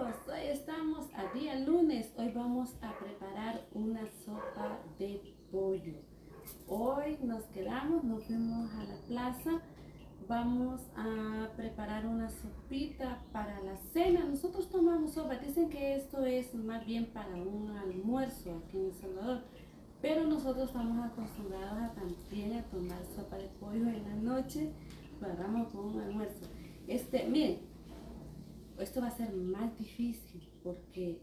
hoy estamos a día lunes. Hoy vamos a preparar una sopa de pollo. Hoy nos quedamos, nos fuimos a la plaza. Vamos a preparar una sopita para la cena. Nosotros tomamos sopa. Dicen que esto es más bien para un almuerzo aquí en El Salvador. Pero nosotros estamos acostumbrados a también a tomar sopa de pollo en la noche. Lo agarramos con un almuerzo. Miren, esto va a ser más difícil porque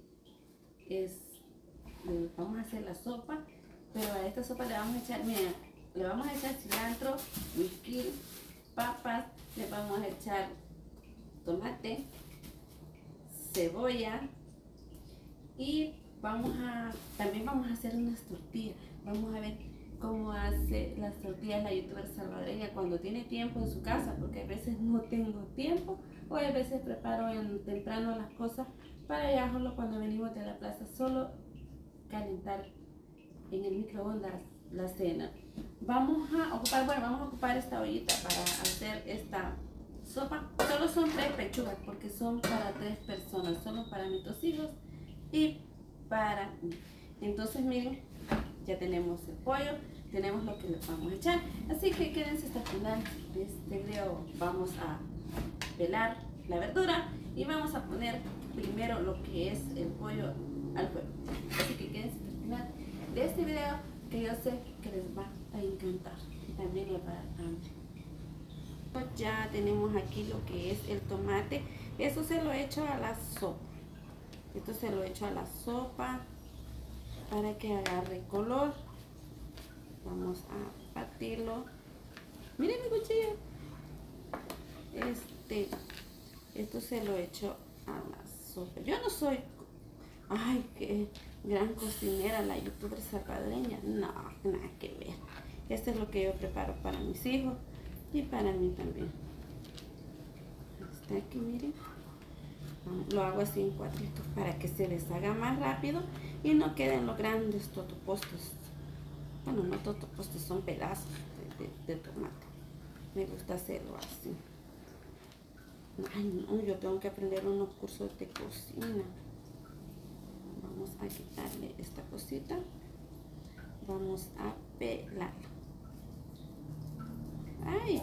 vamos a hacer la sopa, pero a esta sopa le vamos a echar, miren, le vamos a echar cilantro, whisky, papas, le vamos a echar tomate, cebolla y también vamos a hacer unas tortillas. Vamos a ver cómo hace las tortillas la youtuber salvadoreña cuando tiene tiempo en su casa, porque a veces no tengo tiempo o a veces preparo temprano las cosas para ya solo cuando venimos de la plaza solo calentar en el microondas la cena. Vamos a ocupar esta ollita para hacer esta sopa. Solo son 3 pechugas porque son para 3 personas, solo para mis 2 hijos y para mí. Entonces miren, ya tenemos el pollo, tenemos lo que le vamos a echar, así que quédense hasta el final de este video. Vamos a pelar la verdura y vamos a poner primero lo que es el pollo al fuego, así que quédense hasta el final de este video, que yo sé que les va a encantar y también les va a dar hambre. Ya tenemos aquí lo que es el tomate, eso se lo echo a la sopa, esto se lo echo a la sopa para que agarre color. Vamos a batirlo. Miren mi cuchillo. Esto se lo echo a la sopa. Yo no soy, ay, qué gran cocinera la youtuber salvadoreña. No, nada que ver. Esto es lo que yo preparo para mis hijos y para mí también. Está aquí, miren. Lo hago así en cuadritos para que se les haga más rápido y no queden los grandes totopostes. Bueno, no totopostes, son pedazos de tomate. Me gusta hacerlo así. Ay, no, yo tengo que aprender unos cursos de cocina. Vamos a quitarle esta cosita. Vamos a pelar. Ay,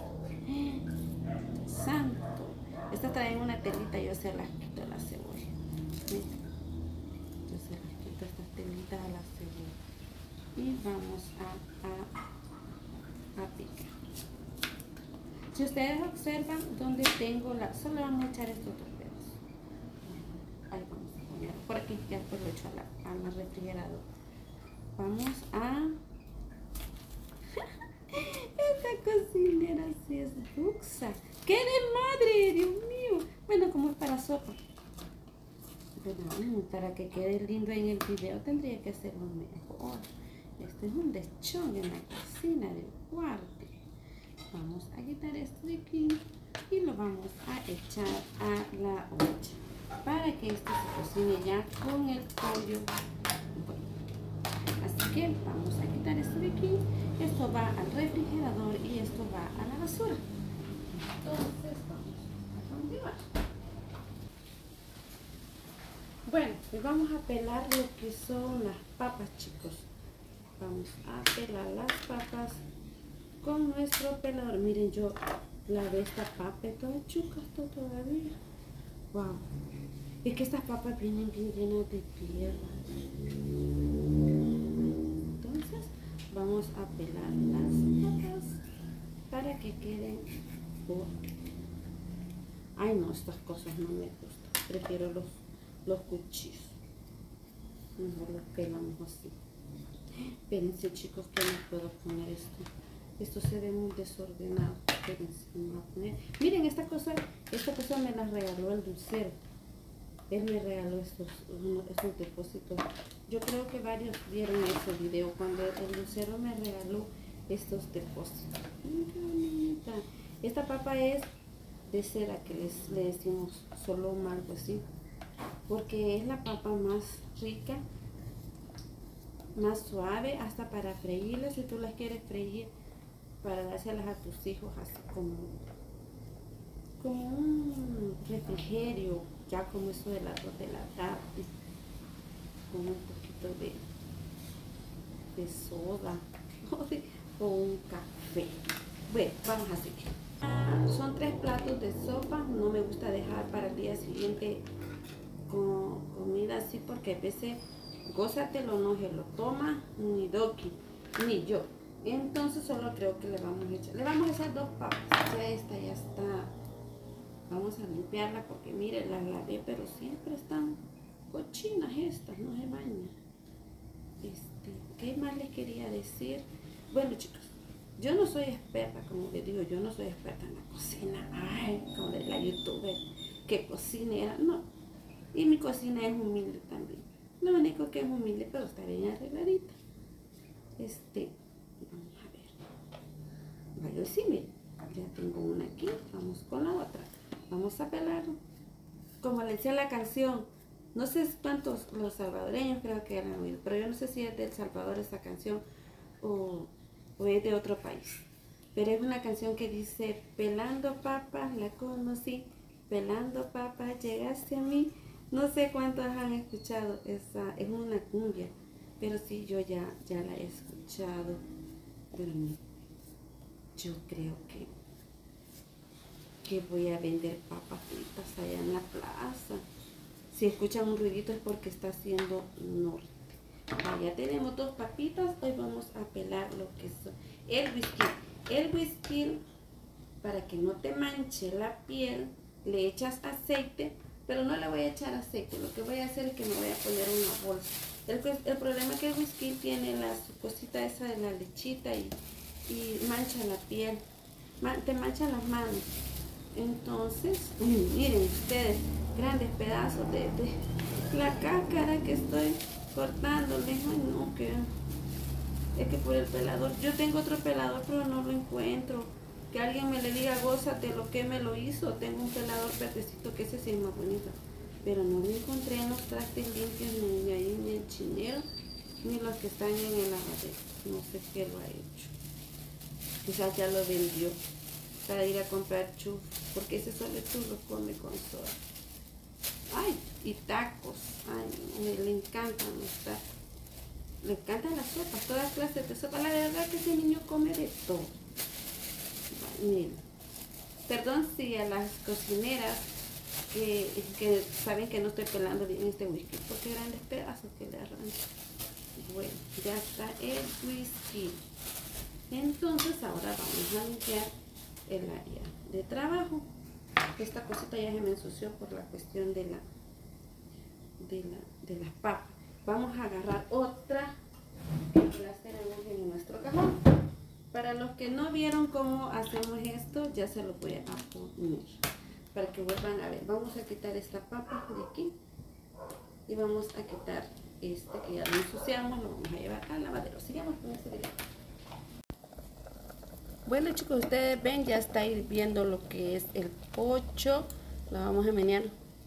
santo. Esta trae una telita, yo se las quito a la cebolla. ¿Viste? Yo se las quito estas telitas a la cebolla. Y vamos a picar. Si ustedes observan donde tengo solo vamos a echar estos 2 pedazos. Ahí vamos a ponerlo. Por aquí ya pues lo echo a la refrigeradora. Vamos a... Esta cocinera sí es buxa. ¡Qué de madre! ¡Dios mío! Bueno, como es para sopa. Pero para que quede lindo en el video tendría que hacerlo mejor. Este es un lechón en la cocina del cuarto. Vamos a quitar esto de aquí y lo vamos a echar a la olla para que esto se cocine ya con el pollo. Bueno, así que vamos a quitar esto de aquí. Esto va al refrigerador y esto va a la basura. Entonces vamos a continuar. Bueno, pues vamos a pelar lo que son las papas, chicos. Vamos a pelar las papas con nuestro pelador. Miren, yo lavé esta papa y toda chuca está todavía. Wow. Es que estas papas vienen bien llenas de tierra. Entonces vamos a pelar las papas para que queden. Ay no, estas cosas no me gustan. Prefiero los cuchillos. Mejor los pelamos así. Espérense, chicos, que no puedo poner esto. Esto se ve muy desordenado. Espérense, me voy a poner. Miren, esta cosa me la regaló el dulcero. Él me regaló estos depósitos. Yo creo que varios vieron ese video cuando el dulcero me regaló estos depósitos. Esta papa es de cera, que le decimos soloma, algo así, porque es la papa más rica, más suave, hasta para freírlas. Si tú las quieres freír para dárselas a tus hijos así como un refrigerio ya como eso de las 2 de la tarde, con un poquito de soda o un café. Bueno, vamos a seguir. Son 3 platos de sopa. No me gusta dejar para el día siguiente con comida así, porque a veces gózatelo no se lo toma ni Doki ni yo. Entonces solo creo que le vamos a echar 2 papas. Ya esta ya está. Vamos a limpiarla porque mire, las lavé, pero siempre están cochinas estas, no se bañan. ¿Qué más les quería decir? Bueno, chicos, yo no soy experta, como les digo, yo no soy experta en la cocina. Ay, como de la youtuber que cocinera, no. Y mi cocina es humilde también. Lo único que es humilde, pero está bien arregladita. Vamos a ver. Vaya, sí, miren, ya tengo una aquí, vamos con la otra. Vamos a pelarlo. Como le decía la canción, no sé cuántos los salvadoreños creo que eran oído, pero yo no sé si es de El Salvador esa canción o es de otro país. Pero es una canción que dice: pelando papas la conocí, pelando papas llegaste a mí. No sé cuántos han escuchado esa, es una cumbia, pero sí, yo ya la he escuchado. Pero yo creo que voy a vender papas fritas allá en la plaza. Si escuchan un ruidito es porque está haciendo norte. Ya tenemos 2 papitas. Hoy vamos a pelar lo que son el whisky. El whisky, para que no te manche la piel, le echas aceite, pero no le voy a echar aceite. Lo que voy a hacer es que me voy a poner una bolsa. El problema es que el whisky tiene la cosita esa de la lechita y mancha la piel, te mancha las manos. Entonces, miren ustedes, grandes pedazos de la cáscara que estoy cortándole. Ay, no, que es que por el pelador, yo tengo otro pelador, pero no lo encuentro. Que alguien me le diga: gózate lo que me lo hizo. Tengo un pelador verdecito que ese sí es más bonito, pero no lo encontré en los trastes limpios, ni ahí en el chinero, ni los que están en el lavadero. No sé qué lo ha hecho. Quizás ya lo vendió para ir a comprar churros, porque ese solo churro come con soda. Ay, y tacos. Ay, le encantan los tacos. Le encantan las sopas, todas clases de sopa. La verdad que ese niño come de todo. Miren, perdón si a las cocineras que saben que no estoy pelando bien este whisky, porque grandes pedazos que le arranco. Bueno, ya está el whisky. Entonces ahora vamos a limpiar el área de trabajo. Esta cosita ya se me ensució por la cuestión de las papas. Vamos a agarrar otra que las tenemos en nuestro cajón. Para los que no vieron cómo hacemos esto, ya se lo voy a poner para que vuelvan a ver. Vamos a quitar esta papa de aquí y vamos a quitar este que ya lo ensuciamos, lo vamos a llevar al lavadero. Sigamos con este video. Bueno, chicos, ustedes ven, ya está hirviendo lo que es el pocho. Lo vamos a menear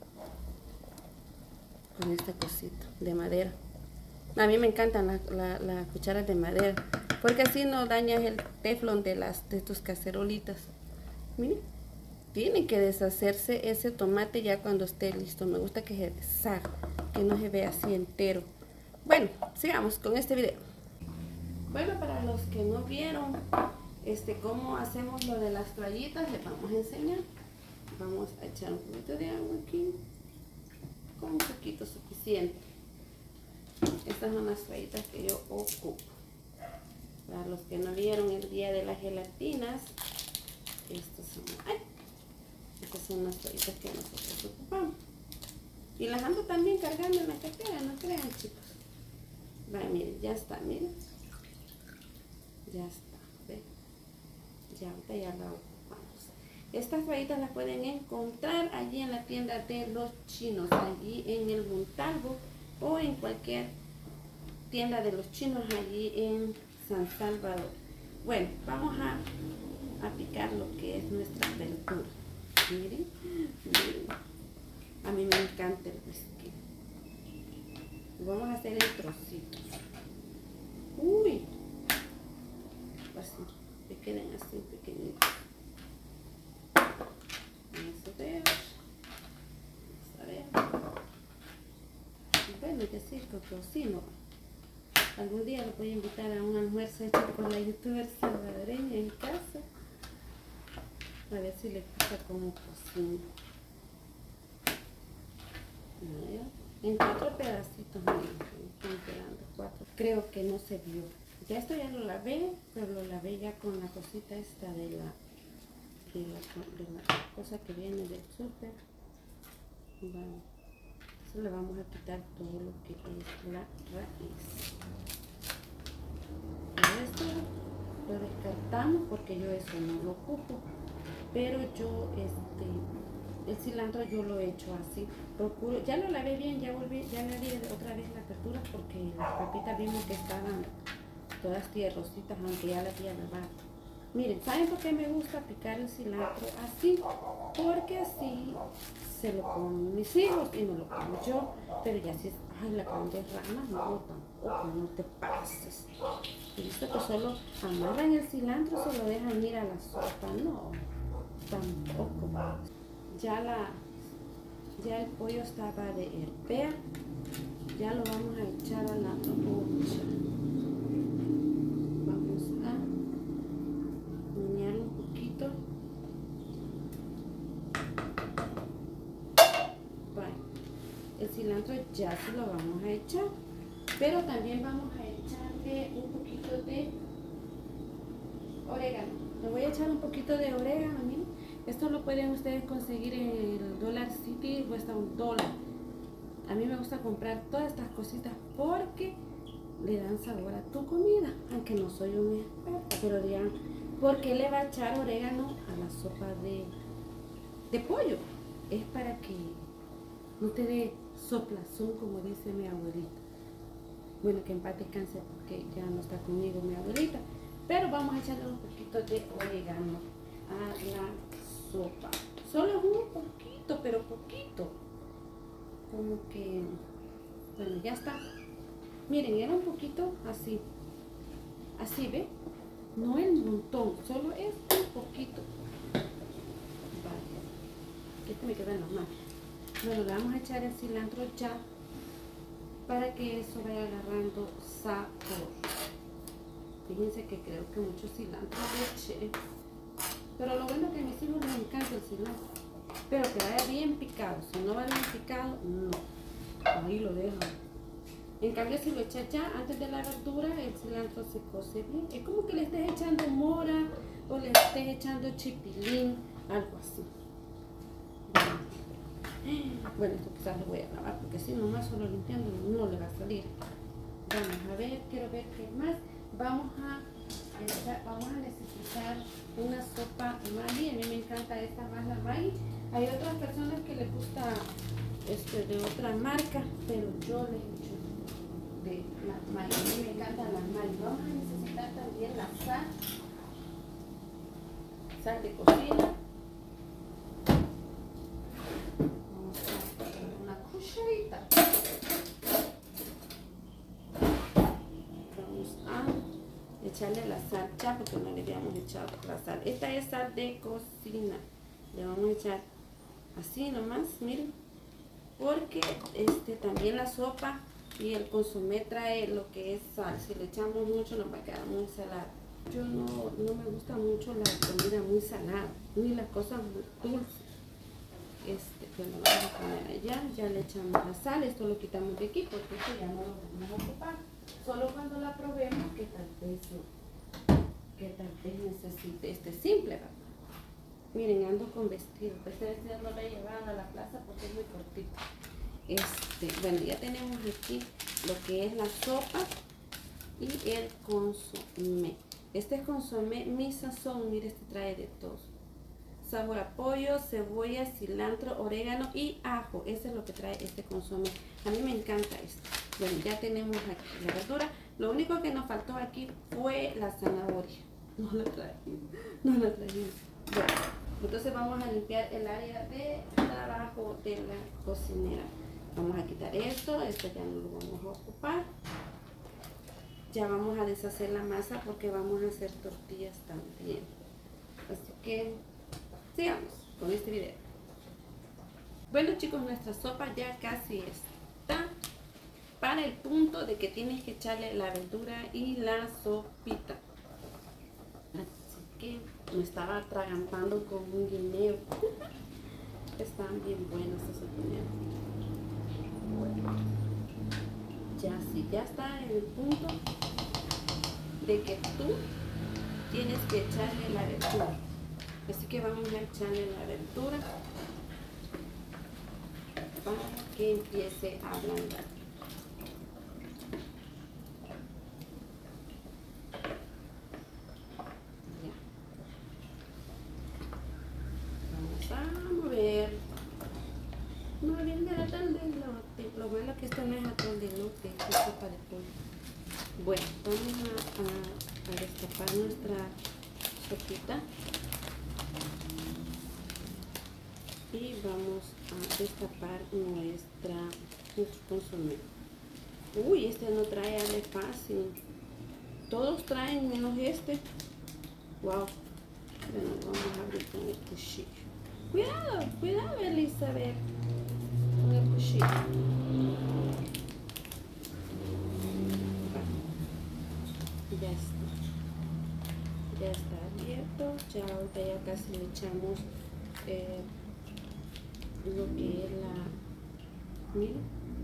con esta cosita de madera. A mí me encantan las cucharas de madera, porque así no dañas el teflón de tus cacerolitas. Miren, tiene que deshacerse ese tomate ya cuando esté listo. Me gusta que se deshaga, que no se vea así entero. Bueno, sigamos con este video. Bueno, para los que no vieron cómo hacemos lo de las toallitas, les vamos a enseñar. Vamos a echar un poquito de agua aquí, con un poquito suficiente. Estas son las toallitas que yo ocupo. Para los que no vieron el día de las gelatinas, estas son las toallitas que nosotros ocupamos. Y las ando también cargando en la cartera, no crean, chicos. Vale, miren, ya está, miren. Ya está, ¿ven? Ya ahorita ya la ocupamos. Estas toallitas las pueden encontrar allí en la tienda de los chinos, allí en el Montalvo o en cualquier tienda de los chinos allí en San Salvador. Bueno, vamos a picar lo que es nuestra verdura. Miren, miren. A mí me encanta el whisky. Vamos a hacer en trocitos. Uy, así, que queden así pequeñitos. Vamos a ver. Vamos a ver. de decir que cocino. Algún día lo voy a invitar a un almuerzo hecho por la youtuber salvadoreña en casa. A ver si le gusta cómo cocino. En 4 pedacitos, miren, están quedando 4. Creo que no se vio. Ya esto ya lo lavé, pero lo lavé ya con la cosita esta de la cosa que viene del súper. Bueno, eso le vamos a quitar todo lo que es la raíz. Y esto lo descartamos porque yo eso no lo ocupo. Pero yo el cilantro yo lo he hecho así. Procuro, ya lo lavé bien, ya le di otra vez la apertura porque las papitas vimos que estaban todas tierrositas, aunque ya las había lavado. Miren, ¿saben por qué me gusta picar el cilantro así? Porque así se lo comen mis hijos y no lo como yo. Pero ya si es, ay, la carne de rana, no, tampoco, no te pases. Y visto que solo amarran el cilantro, se lo dejan ir a la sopa, no, tampoco. Ya el pollo estaba de hervir, ya lo vamos a echar a la olla. Vamos a menear un poquito. Bueno, el cilantro ya se lo vamos a echar, pero también vamos a echarle un poquito de orégano. Le voy a echar un poquito de orégano, miren. Esto lo pueden ustedes conseguir en el Dollar City, cuesta $1. A mí me gusta comprar todas estas cositas porque le dan sabor a tu comida, aunque no soy una experta, pero dirán, ¿por qué le va a echar orégano a la sopa de pollo? Es para que no te dé soplazón, como dice mi abuelita. Bueno, que en paz descanse porque ya no está conmigo mi abuelita, pero vamos a echarle un poquito de orégano a la sopa. Solo un poquito, pero poquito. Como que, bueno, ya está. Miren, era un poquito así. Así, ¿ve? No es un montón, solo es un poquito. Vale. Este me queda en las manos. Bueno, le vamos a echar el cilantro ya para que eso vaya agarrando sabor. Fíjense que creo que mucho cilantro le eché. Pero lo bueno es que a mis hijos les encanta el cilantro. Pero que vaya bien picado. Si no va bien picado, no. Ahí lo dejan. En cambio, si lo echas ya antes de la verdura, el cilantro se cose bien. Es como que le estés echando mora o le estés echando chipilín, algo así. Bueno, esto quizás lo voy a lavar porque si nomás solo limpiando no le va a salir. Vamos a ver, quiero ver qué más. Vamos a necesitar una sopa Maggi. A mí me encanta esta más, la Maggi. Hay otras personas que les gusta de otra marca, pero yo les echo de la Maggi. A mí me encantan las Maggi. Vamos a necesitar también la sal de cocina. Vamos a poner una cucharita. Vamos a echarle la sal ya porque no le habíamos echado la sal. Esta es sal de cocina. Le vamos a echar así nomás, miren, porque también la sopa y el consomé trae lo que es sal. Si le echamos mucho nos va a quedar muy salado. Yo no me gusta mucho la comida muy salada, ni las cosas dulces. Bueno, vamos a poner allá, ya le echamos la sal. Esto lo quitamos de aquí porque esto ya no lo vamos a ocupar. Solo cuando la probemos que tal vez necesite simple, ¿verdad? Miren, ando con vestido. Este vestido no lo he llevado a la plaza porque es muy cortito. Bueno, ya tenemos aquí lo que es la sopa y el consomé. Este es consomé mi sazón. Mire, trae de todo. Sabor a pollo, cebolla, cilantro, orégano y ajo. Eso es lo que trae este consomé. A mí me encanta esto. Bueno, ya tenemos aquí la verdura. Lo único que nos faltó aquí fue la zanahoria. No la trajimos. Bueno, entonces vamos a limpiar el área de trabajo de la cocinera. Vamos a quitar esto ya no lo vamos a ocupar. Ya vamos a deshacer la masa porque vamos a hacer tortillas también. Así que sigamos con este video. Bueno chicos, nuestra sopa ya casi está. para el punto de que tienes que echarle la verdura y la sopita. Así que me estaba atragantando con un guineo. Están bien buenos esos guineos. Bueno, ya sí, ya está en el punto de que tú tienes que echarle la verdura. Así que vamos a echarle la verdura para que empiece a ablandar. Ya. Vamos a mover. No viene de atol de elote. Lo malo que esto no es atol de elote, es sopa de pollo. Bueno, vamos a destapar nuestra sopita. Y vamos a destapar nuestro consomé. Uy, este no trae aire fácil. Todos traen menos este. Wow. Bueno, vamos a abrir con el cuchillo. Cuidado, cuidado, Elizabeth. Con el cuchillo. Ya está. Ya está abierto. Ya ahorita ya casi le echamos lo que es la miel.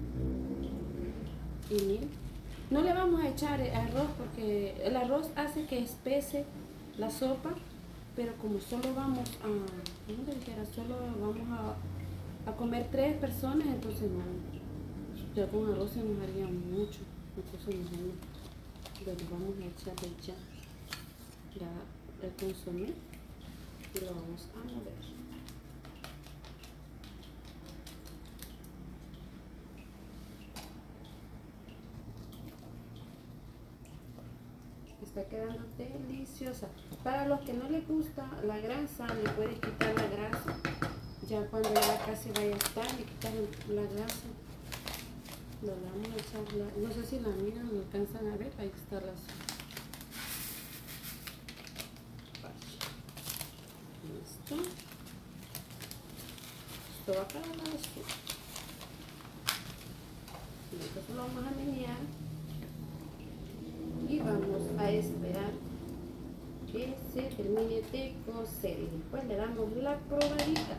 Y miel. No le vamos a echar arroz porque el arroz hace que espese la sopa, pero como solo vamos a, ¿cómo te dijera? Solo vamos a comer 3 personas, entonces no, ya con arroz se nos haría mucho, entonces mejor no. Bueno, vamos a echarle ya el consomé y lo vamos a mover. Está quedando deliciosa. Para los que no les gusta la grasa, le puedes quitar la grasa. Ya cuando ya casi vaya a estar, le quitas la grasa. Lo vamos a echar, no sé si la miran, lo alcanzan a ver, ahí está la sopa. Listo. Esto va para la sopa. Y entonces lo vamos a menear. Y vamos a esperar que se termine de cocer y después le damos la probadita.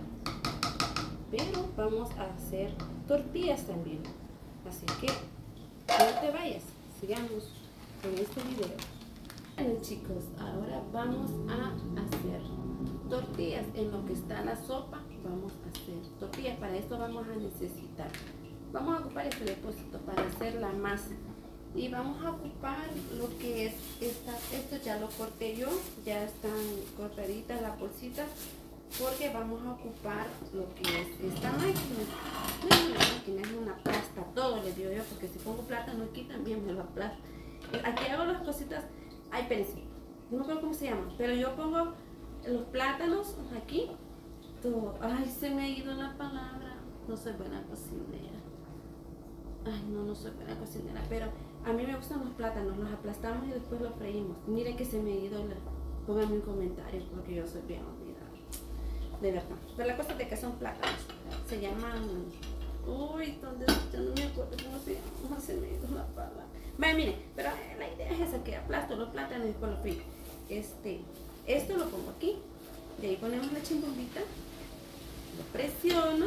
Pero vamos a hacer tortillas también, así que no te vayas, sigamos con este video. Bueno chicos, ahora vamos a hacer tortillas. En lo que está la sopa vamos a hacer tortillas. Para esto vamos a necesitar, vamos a ocupar este depósito para hacer la masa. Y vamos a ocupar lo que es esto ya lo corté yo, ya están cortaditas las bolsitas, porque vamos a ocupar lo que es esta máquina. No es una máquina, es una plasta, todo le digo yo, porque si pongo plátano aquí también me lo aplasta. Aquí hago las cositas, ay, espérense, no me acuerdo cómo se llama, pero yo pongo los plátanos aquí, todo. Ay, se me ha ido la palabra, no soy buena cocinera. Ay, no soy buena cocinera, pero a mí me gustan los plátanos, los aplastamos y después los freímos. Miren que se me ha ido, pónganme un comentario porque yo soy bien olvidada, de verdad. Pero la cosa es de que son plátanos, se llaman, uy, ¿dónde? Yo no me acuerdo cómo se llama, no se me ha ido la palabra. Bueno, miren, pero la idea es esa, que aplasto los plátanos y después los frío. Esto lo pongo aquí, de ahí ponemos la chimbombita, lo presiono.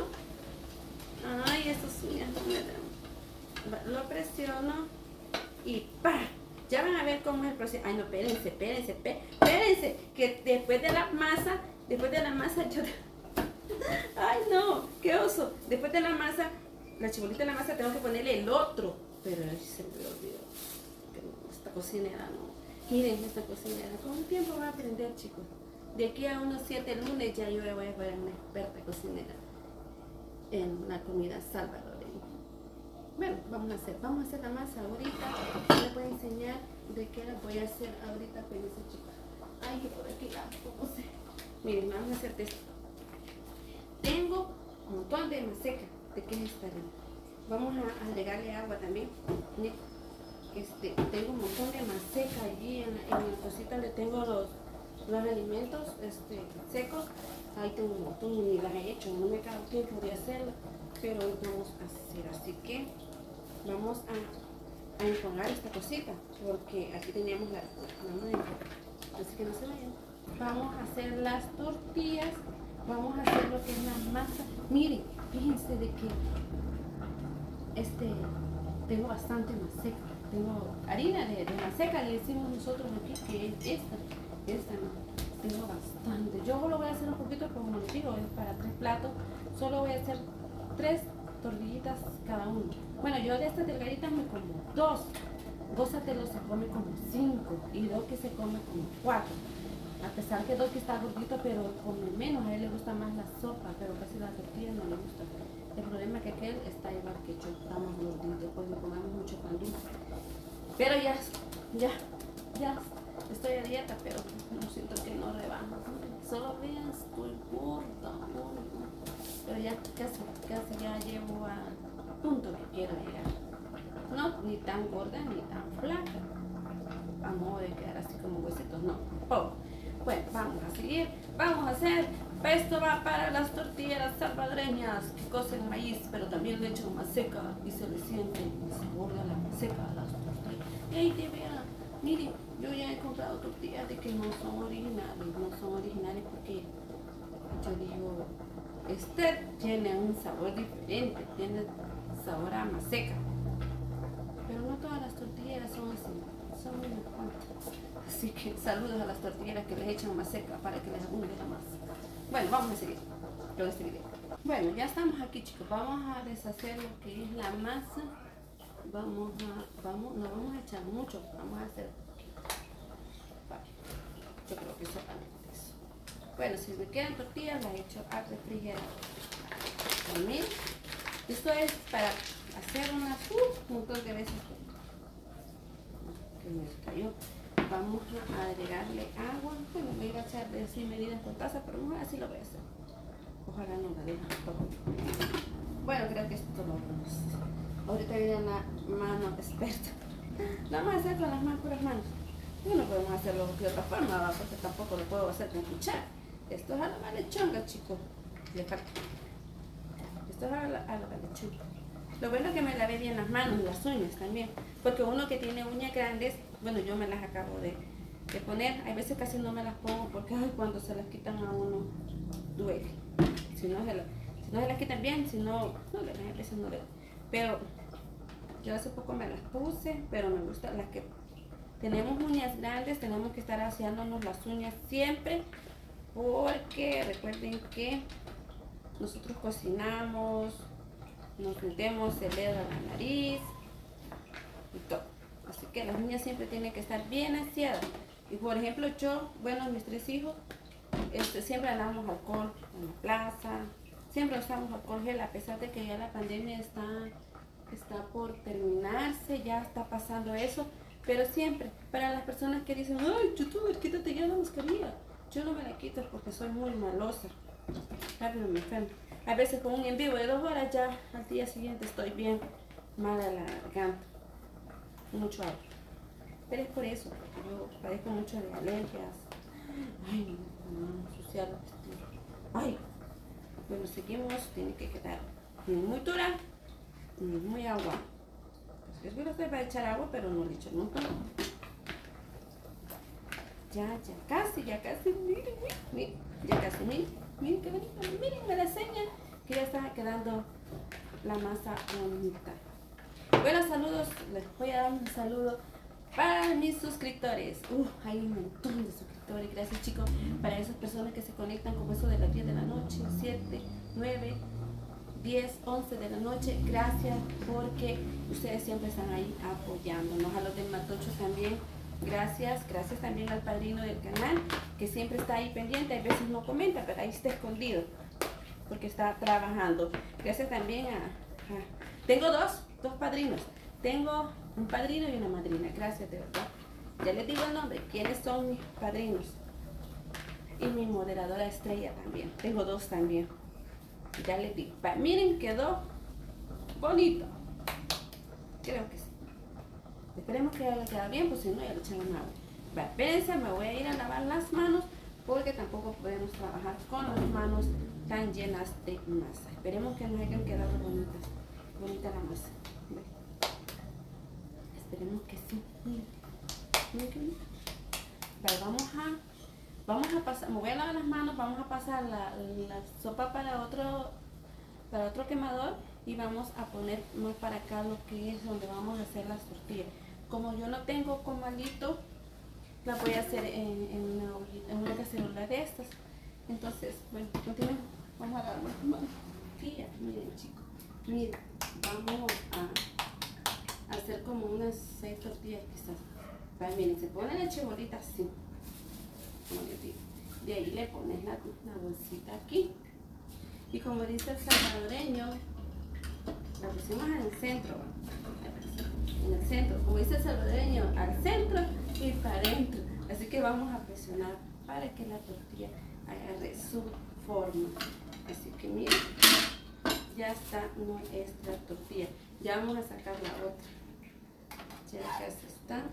Ay, estos uñas no me dan. Lo presiono y ¡pa! Ya van a ver cómo es el proceso. Ay, no, espérense, que después de la masa yo... Ay, no, qué oso. Después de la masa, la chibolita de la masa, tengo que ponerle el otro. Pero se me olvidó. Esta cocinera no. Miren, esta cocinera, con el tiempo va a aprender, chicos. De aquí a unos 7 lunes ya yo voy a ser una experta cocinera en la comida salvadoreña. Bueno, vamos a hacer la masa ahorita. Les voy a enseñar de qué la voy a hacer ahorita con esa chica. Ay, que por aquí la puse. Miren, vamos a hacer esto. Tengo un montón de maseca. ¿De qué es esta harina? Vamos a agregarle agua también. Tengo un montón de maseca allí en la cosita donde tengo los alimentos secos. Ahí tengo un montón y ni las he hecho. No me queda tiempo de hacerlo. Pero hoy vamos a hacer, así que vamos vamos a enfocar esta cosita, porque aquí teníamos la mano, así que no se vayan. Vamos a hacer las tortillas, vamos a hacer lo que es la masa. Miren, fíjense de que tengo bastante maseca, tengo harina de maseca, le decimos nosotros aquí, que es esta no, tengo bastante. Yo lo voy a hacer un poquito, como les digo, es para 3 platos, solo voy a hacer 3 tortillitas cada uno. Bueno, yo de estas delgaditas me como 2, Gózatelo se come como 5 y Doki se come como 4. A pesar que Doki está gordito, pero come menos, a él le gusta más la sopa, pero casi la tortilla no le gusta. El problema es que aquel está igual que yo, estamos gorditos, pues le pongamos mucho pan dulce. Pero ya, estoy a dieta, pero no siento que no rebajo. Solo vean, estoy gorda, pero ya casi ya llevo al punto que quiero llegar. No, ni tan gorda ni tan flaca, a modo de quedar así como huesitos, no. Bueno, vamos a seguir, vamos a hacer, esto va para las tortilleras salvadoreñas que cocen maíz, pero también le echan maseca y se le siente el sabor de la maseca a las tortillas. Y ahí te vean, miren, yo ya he comprado tortillas de que no son originales porque yo digo, este tiene un sabor diferente, tiene sabor a maseca. Pero no todas las tortilleras son así, son unas cuantas. Así que saludos a las tortilleras que les echan maseca para que les abunde la masa. Bueno, vamos a seguir con este video. Bueno, ya estamos aquí, chicos. Vamos a deshacer lo que es la masa. No vamos a echar mucho, vamos a hacer. Vale, yo creo que solamente eso. Bueno, si me quedan tortillas, las echo al refrigerador. También, esto es para hacer unas un montón de veces que me cayó. Vamos a agregarle agua. Bueno, me iba a echar de 100 medidas por taza, pero mejor así lo voy a hacer. Ojalá no la dejen todo. Bueno, creo que esto lo vamos. Ahorita viene la mano experta. Lo vamos a hacer con las más puras manos. No podemos hacerlo de otra forma, porque tampoco lo puedo hacer con cuchara. Esto es a la malechonga, chicos. Le falta. Esto es a la malechonga. Lo bueno es que me lavé bien las manos y las uñas también, porque uno que tiene uñas grandes, bueno, yo me las acabo de poner, hay veces casi no me las pongo porque cuando se las quitan a uno duele. Si no se las quitan bien, si no, a veces no le. Pero yo hace poco me las puse, pero me gustan las que tenemos uñas grandes, tenemos que estar aseándonos las uñas siempre, porque recuerden que nosotros cocinamos, nos metemos el dedo a la nariz y todo. Así que las uñas siempre tienen que estar bien aseadas. Y por ejemplo yo, bueno, mis 3 hijos, siempre andamos alcohol en la plaza, siempre usamos alcohol gel, a pesar de que ya la pandemia está por terminarse, ya está pasando eso, pero siempre, para las personas que dicen, ay, youtuber, quítate ya la mascarilla, yo no me la quito porque soy muy malosa, rápido me enfermo. A veces con un en vivo de 2 horas ya al día siguiente estoy bien mala la garganta, mucho agua. Pero es por eso, porque yo padezco mucho de alergias. Ay, no, ensuciar los vestidos. Ay, bueno, seguimos, tiene que quedar ni muy dura, ni muy agua. Pues es que va a echar agua, pero no le echo nunca. Ya casi, miren, ya casi, miren qué bonito, miren, me la señal que ya está quedando la masa bonita. Bueno, saludos, les voy a dar un saludo para mis suscriptores. Hay un montón de suscriptores, gracias chicos, para esas personas que se conectan como eso de las 10 de la noche, 7, 9, 10, 11 de la noche, gracias porque ustedes siempre están ahí apoyándonos. A los de Matocho también, gracias también al padrino del canal que siempre está ahí pendiente, a veces no comenta, pero ahí está escondido porque está trabajando. Gracias también tengo dos padrinos, tengo un padrino y una madrina, gracias de verdad. Ya les digo el nombre, quiénes son mis padrinos. Y mi moderadora estrella también, tengo 2 también. Ya les digo, miren, quedó bonito. Creo que sí. Esperemos que haya quedado bien, pues si no ya le echamos agua. Espérense, me voy a ir a lavar las manos porque tampoco podemos trabajar con las manos tan llenas de masa. Esperemos que nos hayan quedado bonita la masa. Esperemos que sí. Miren. Vale, vamos a pasar, me voy a lavar las manos, vamos a pasar la sopa para otro quemador y vamos a poner más para acá lo que es donde vamos a hacer las tortillas. Como yo no tengo comalito, la voy a hacer en una cacerola de estas. Entonces, bueno, continuemos. Vamos a lavar las manos. Miren chicos, miren, vamos a hacer como unas 6 tortillas quizás. Pues miren, se pone la chibolita así, como les digo. De ahí le pones la bolsita aquí. Y como dice el salvadoreño, la pusimos en el centro. En el centro, como dice el salvadoreño, al centro y para adentro. Así que vamos a presionar para que la tortilla agarre su forma. Así que miren, ya está nuestra tortilla. Ya vamos a sacar la otra. Ya casi está.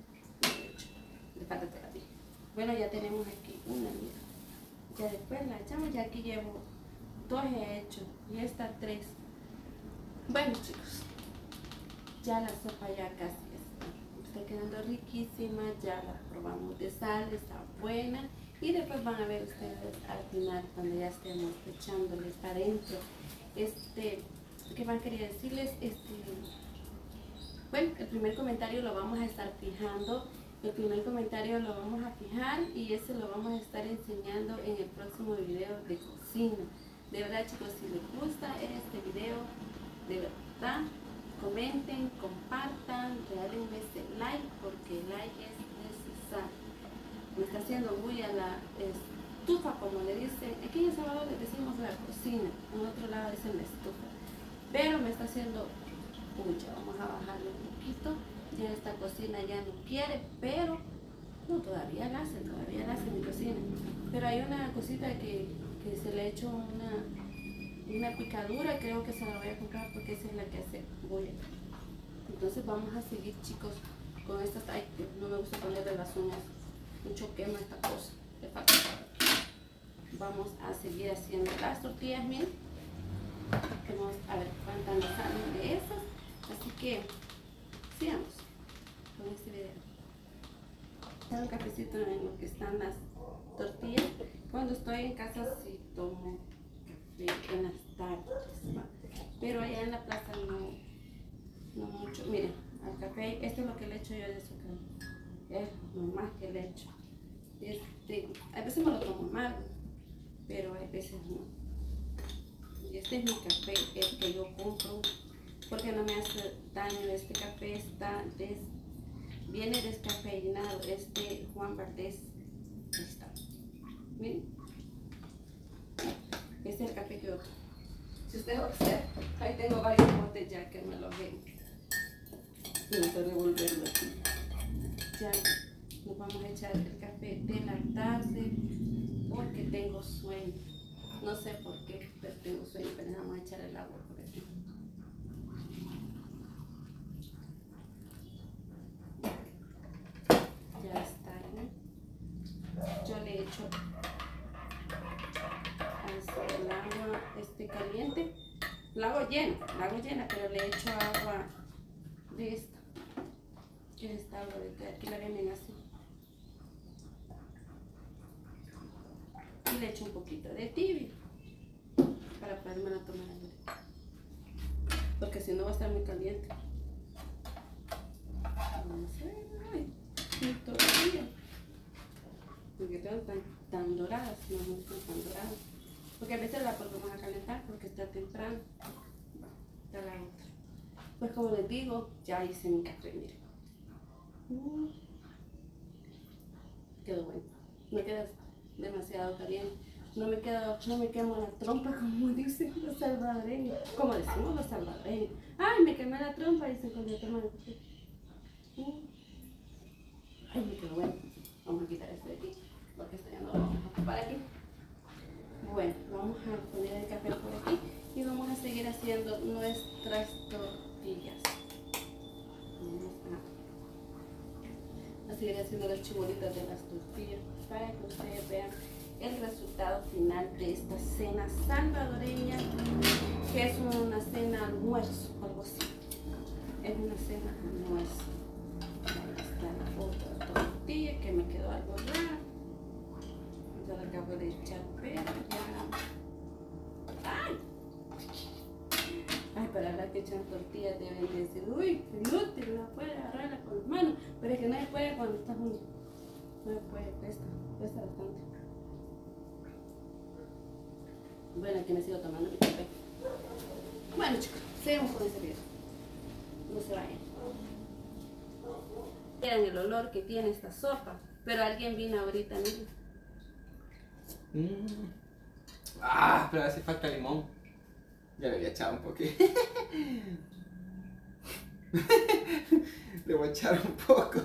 Le falta todavía. Bueno, ya tenemos aquí una, mira. Ya después la echamos, ya aquí llevo 2 he hecho y esta 3. Bueno chicos, ya la sopa ya casi está quedando riquísima, ya la probamos de sal, está buena y después van a ver ustedes al final cuando ya estemos echándoles para adentro. ¿Qué más quería decirles? Bueno, el primer comentario lo vamos a estar fijando. El primer comentario lo vamos a fijar y ese lo vamos a estar enseñando en el próximo video de cocina. De verdad chicos, si les gusta este video, de verdad, comenten, compartan, regálenme ese like porque el like es necesario. Me está haciendo bulla la estufa, como le dicen. Aquí en El Salvador le decimos la cocina, en otro lado dicen la estufa. Pero me está haciendo bulla. Vamos a bajarle un poquito. Ya esta cocina ya no quiere, pero no, todavía la hace mi cocina. Pero hay una cosita que se le ha hecho una picadura, creo que se la voy a comprar porque esa es la que hace bulla. Entonces vamos a seguir chicos con estas. Ay, no me gusta ponerle las uñas, mucho quema esta cosa, le falta. Vamos a seguir haciendo las tortillas, miren. Vamos a ver cuántas nos salen de esas, así que sigamos con este video. Tengo un cafecito en lo que están las tortillas. Cuando estoy en casa sí tomo café en las tardes, pero allá en la plaza no mucho. Miren, al café, esto es lo que le echo yo de azúcar, es lo más que le echo. A veces me lo tomo mal, pero a veces no. Y este es mi café, el que yo compro, porque no me hace daño. Este café viene descafeinado, Juan Valdez está. Miren, este es el café que yo tomo. Si ustedes observan, ahí tengo varios botes ya que me los ven. Vamos a revolverlo aquí. Ya nos vamos a echar el café de la tarde porque tengo sueño. No sé por qué, pero tengo sueño. Pero vamos a echar el agua por aquí. Ya está, ¿no? Yo le echo el agua caliente. La hago llena, pero le echo agua de esta. Que es esta agua de aquí, la venden así. Y le echo un poquito de tibio para poderme la tomar ahí, porque si no va a estar muy caliente. Vamos a ver, ay, todavía, porque quedan tan doradas, no están tan doradas, porque a veces la podemos a calentar porque está temprano. Está la otra. Pues como les digo, ya hice mi café, miren. Quedó bueno, no queda demasiado caliente. No me quemo la trompa, como dicen los salvadoreños. Como decimos los salvadoreños. Ay, me quemé la trompa, dicen cuando yo tomo el café. Ay, me quedó bueno. Vamos a quitar esto de aquí, porque esto ya no lo vamos a ocupar aquí. Bueno, vamos a poner el café por aquí y vamos a seguir haciendo nuestras tortillas. Vamos a seguir haciendo las chibolitas de las tortillas para que ustedes vean el resultado final de esta cena salvadoreña, que es una cena almuerzo, algo así. Es una cena almuerzo. está la otra tortilla que me quedó algo raro. Ya la acabo de echar, pero ya. ¡Ay! Ay, para la que echan tortillas deben decir, uy, qué inútil, no puede agarrarla con las manos. Pero es que no se puede cuando está junto. No se puede, cuesta bastante. Bueno, aquí me sigo tomando mi café. Bueno, chicos, seguimos con ese video. No se vayan. Miren el olor que tiene esta sopa. Pero alguien vino ahorita, miren. Pero hace falta limón. Ya le había echado un poquito. Le voy a echar un poco.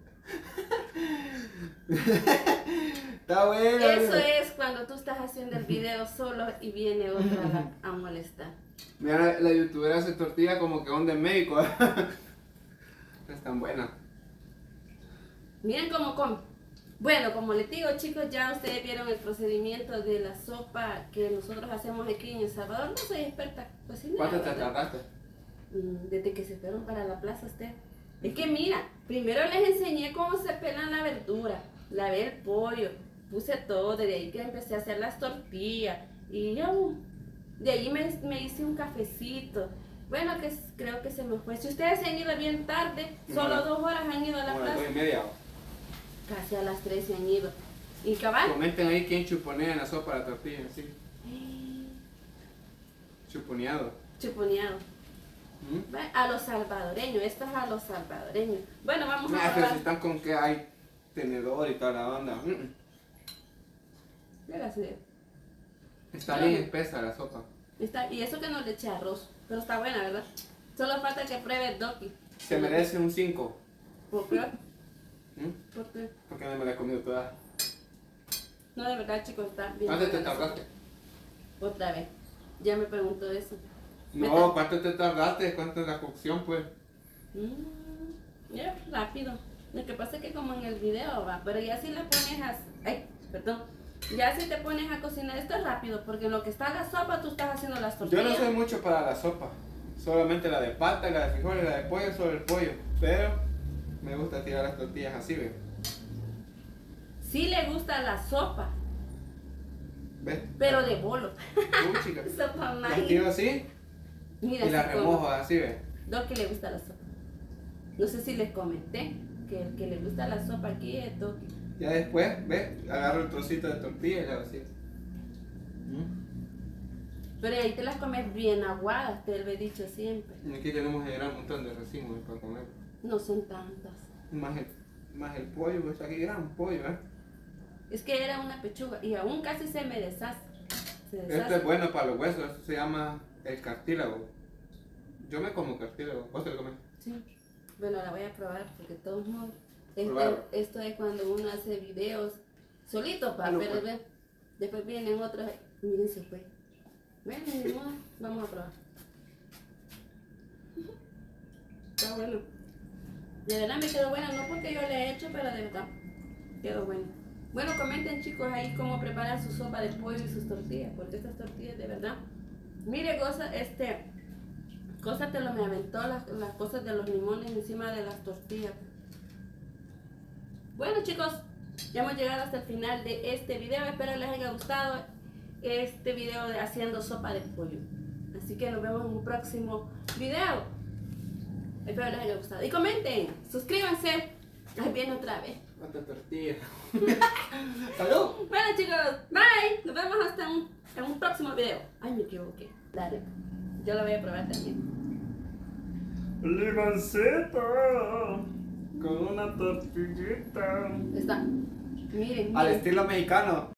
Está bueno. Eso es cuando tú estás haciendo el video solo y viene otra a molestar. Mira, la youtuber hace tortilla como que son de México. Es tan buena. Miren cómo come. Bueno, como les digo, chicos, ya ustedes vieron el procedimiento de la sopa que nosotros hacemos aquí en El Salvador. No soy experta cocinera. ¿Cuánto te tardaste? Desde que se fueron para la plaza usted. Es que mira, primero les enseñé cómo se pelan la verdura, lavé el pollo, puse todo, de ahí que empecé a hacer las tortillas y yo, de ahí me hice un cafecito. Bueno, que creo que se me fue. Si ustedes se han ido bien tarde, solo 2 horas han ido a la plaza. 2:30. Casi a las 3 se han ido. ¿Y cabal? Comenten ahí quién chuponea en la sopa la tortilla, sí. Chuponeado. Chuponeado. A los salvadoreños, esto es a los salvadoreños. Bueno, vamos a Pero probar. si están con que hay tenedor y toda la onda. Mira, sí. Está bien espesa la sopa. Y eso que no le eché arroz, pero está buena, ¿verdad? Solo falta que pruebe el Doki. Se merece un 5. ¿Por qué? ¿Por qué? Porque no me la he comido toda. No, de verdad, chicos, está bien. ¿Cuánto te buena la tardaste? sopa. Otra vez. Ya me preguntó eso. No, ¿cuánto te tardaste? ¿Cuánto es la cocción, pues? Ya, rápido. Lo que pasa es que como en el video va, pero ya si le pones a... Ay, perdón. Ya si te pones a cocinar esto es rápido, porque en lo que está la sopa tú estás haciendo las Yo tortillas. no soy mucho para la sopa. Solamente la de pata, la de frijoles, la de pollo, sobre el pollo. Pero me gusta tirar las tortillas así, ¿ves? Sí le gusta la sopa, ¿Ves? pero de bolo. Chica. Sopa La maíz. tiro así Mira, y la así como- remojo así, ¿ves? Doki le gusta la sopa. No sé si les comenté que el que le gusta la sopa aquí es Doki. Ya después, ¿ves? Agarro el trocito de tortilla y la hago así. Pero ahí te las comes bien aguadas, te lo he dicho siempre. Y aquí tenemos el gran montón de racimos para comer. No son tantas. Más el pollo, pues aquí gran pollo, ¿eh? Es que era una pechuga y aún casi se me deshace. Se Esto deshace. es bueno para los huesos, esto se llama el cartílago. Yo me como cartílago, ¿vos te lo comes? Sí. Bueno, la voy a probar porque de todos modos. Probarlo. Esto es cuando uno hace videos solito, Ah, no, pero pues. ve, después vienen otros. Miren, se fue. Ven, ni modo, vamos a probar. Está bueno. De verdad me quedó buena, no porque yo le he hecho, pero de verdad quedó bueno. Bueno, comenten chicos ahí cómo preparan su sopa de pollo y sus tortillas, porque estas tortillas de verdad. Mire, Cosa te lo me aventó las cosas de los limones encima de las tortillas. Bueno chicos, ya hemos llegado hasta el final de este video. Espero les haya gustado este video de haciendo sopa de pollo. Así que nos vemos en un próximo video. Espero les haya gustado. Y comenten, suscríbanse. Ahí viene otra vez. Otra tortilla. ¡Salud! Bueno chicos, bye. Nos vemos hasta en un próximo video. Ay, me equivoqué. Dale. Yo lo voy a probar también. Limoncito con una tortillita. Está. Miren, Al miren. estilo mexicano.